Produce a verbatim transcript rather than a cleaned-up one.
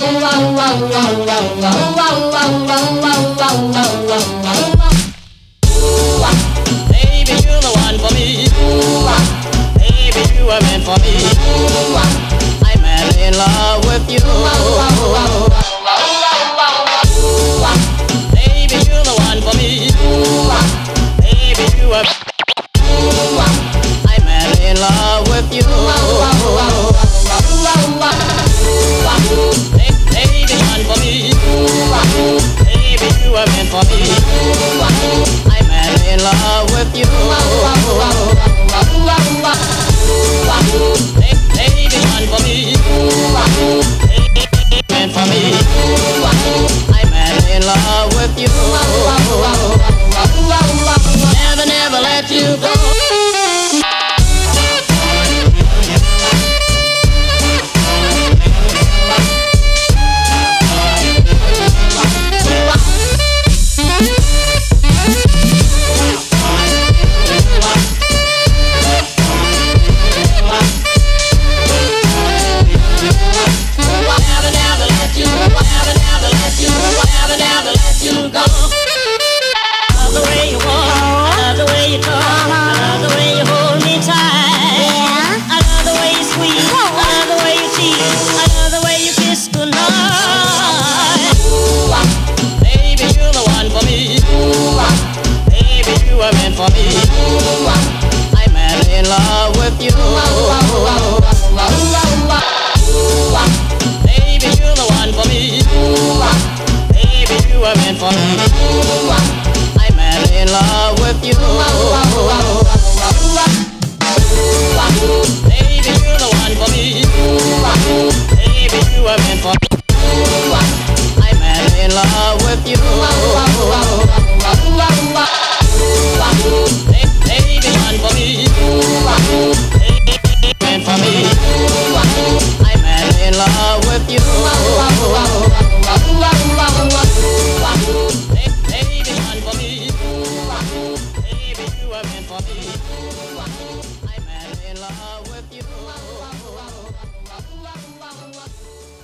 Baby, you're the one for me. Baby, you are meant for me. I'm madly in love with you. Baby, you're the one for me. Baby, you are. I'm madly in love with you. Baby, one for me. Baby, you are meant for me. I'm madly in love with you. Baby, one for me. Baby, meant for me. I'm madly in love with you. Never, never let you go. For me, I'm madly in love with you. Baby, you're the one for me. Baby, you are meant for me. I'm madly in love with you. Baby, you're the one for me. Baby, you are meant for me. I'm madly in love with you. Baby, one for me. Baby, meant for me. I'm madly in love with you. Baby, one for me. Baby, you are meant for me. I'm madly in love with you.